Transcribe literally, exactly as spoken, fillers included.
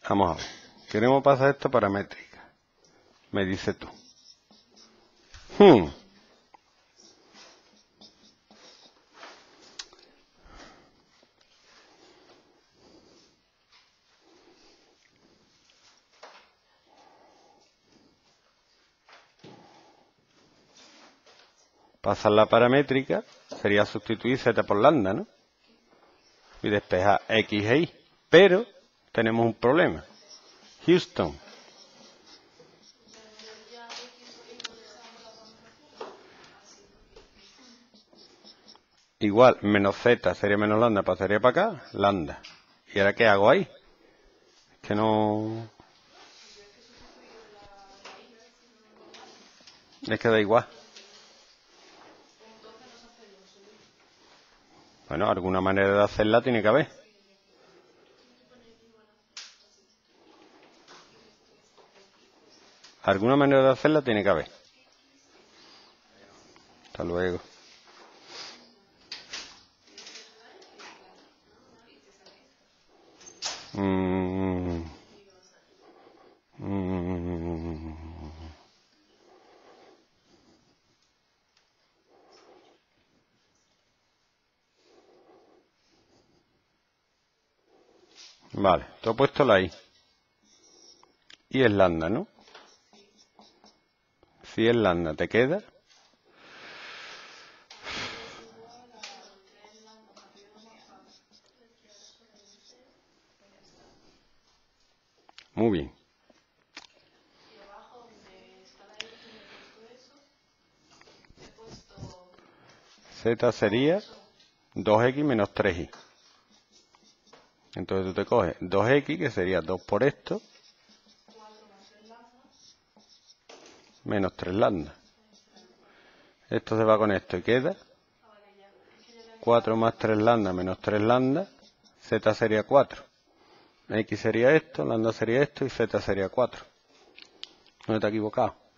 Vamos a ver. Queremos pasar esto para métrica. Me dice tú. Hmm. Pasar la paramétrica sería sustituir z por lambda, ¿no? Y despejar x e y. Pero tenemos un problema. Houston. Igual, menos z sería menos lambda, pasaría para acá, lambda. ¿Y ahora qué hago ahí? Es que no... Es que da igual. Bueno, alguna manera de hacerla tiene que haber. Alguna manera de hacerla tiene que haber. Hasta luego. Mm. Mm. Vale, te he puesto la i. Y es lambda, ¿no? Si es lambda, ¿te queda? Muy bien. Z sería dos equis menos tres i. Entonces tú te coges dos equis, que sería dos por esto, menos tres lambda. Esto se va con esto y queda cuatro más tres lambda menos tres lambda. Z sería cuatro. X sería esto, lambda sería esto y z sería cuatro. ¿No te has equivocado?